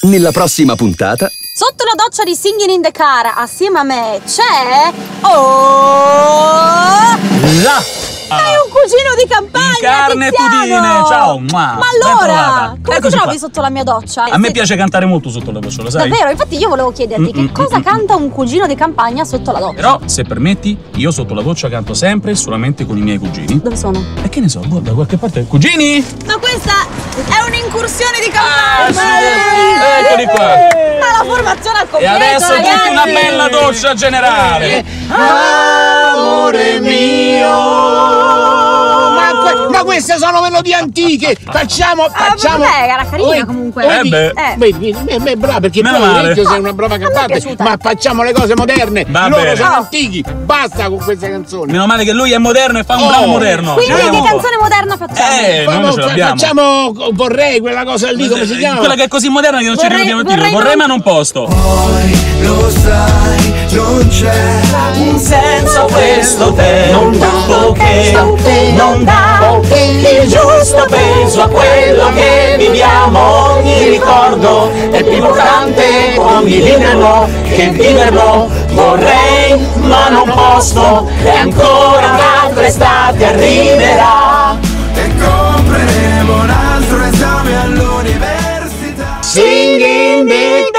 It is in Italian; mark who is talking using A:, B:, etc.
A: Nella prossima puntata...
B: Sotto la doccia di Singing in the Car, assieme a me, c'è... Oh! Hai un cugino di campagna,
C: in carne e pudine, ciao!
B: Ma allora, come ti trovi sotto la mia doccia?
C: A me piace cantare molto sotto la doccia, lo sai?
B: Davvero? Infatti io volevo chiederti che cosa canta un cugino di campagna sotto la doccia?
C: Però, se permetti, io sotto la doccia canto sempre e solamente con i miei cugini.
B: Dove sono?
C: E che ne so, da qualche parte... Cugini?
B: Ma questa è un'incursione di campagna!
C: Sì! Eccoli qua!
B: Ma la formazione al completo,
C: E adesso
B: ragazzi!
C: tutti una bella doccia generale!
D: Amore mio! Ma queste sono melodie antiche! Facciamo!
B: Vabbè, era carina comunque.
D: Vedi, brava, perché
C: Meno
D: poi
C: male.
D: Orecchio sei una brava cantante, ma facciamo le cose moderne!
C: Va
D: Loro
C: bene.
D: sono antichi! Basta con queste canzoni!
C: Meno male che lui è moderno e fa un brano moderno!
B: Quindi
C: Vediamo
B: che
C: un po'.
B: canzone moderna facciamo?
C: Noi ce l'abbiamo!
D: Facciamo Vorrei, quella cosa lì, come si chiama?
C: Quella che è così moderna che non ci ricordiamo il titolo. Vorrei ma non posto.
E: Poi lo sai, non c'è un senso a questo tempo che non dà il giusto peso a quello che viviamo. Ogni ricordo è più importante, ogni viverlo che viverlo. Vorrei ma non posso, e ancora un'altra estate arriverà e compreremo un altro esame all'università.
D: Singing the